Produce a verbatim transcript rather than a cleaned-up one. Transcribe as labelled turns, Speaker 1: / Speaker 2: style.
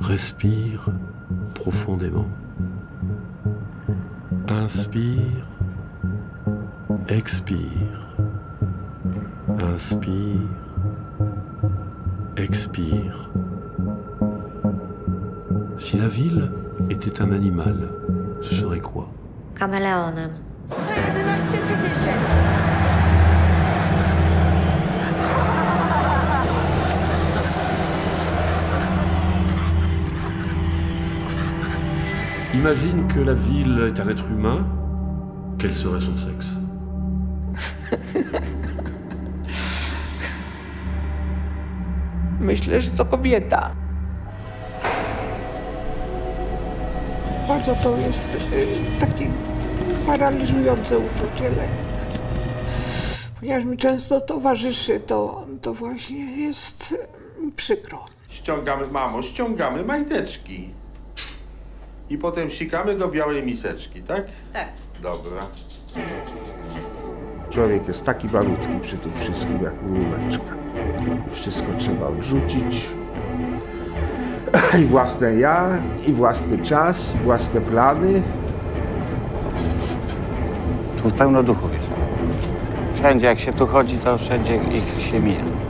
Speaker 1: Respire profondément. Inspire, expire. Inspire, expire. Si la ville était un animal, ce serait quoi?
Speaker 2: Kameleonem.
Speaker 3: Za jedenaście za dziesięć.
Speaker 1: Imagine que la ville est un être humain. Quel serait son sexe?
Speaker 4: Myślę, że to kobieta. Bardzo to jest y, takie paraliżujące uczucie, lęk. Ponieważ mi często towarzyszy, to, to właśnie jest y, przykro.
Speaker 5: Ściągamy, mamo, ściągamy majteczki. I potem sikamy do białej miseczki, tak?
Speaker 3: Tak.
Speaker 5: Dobra.
Speaker 6: Człowiek jest taki malutki przy tym wszystkim, jak mróweczka. Wszystko trzeba odrzucić. I własne ja, i własny czas, i własne plany.
Speaker 7: Tu pełno duchów jest. Wszędzie jak się tu chodzi, to wszędzie ich się mija.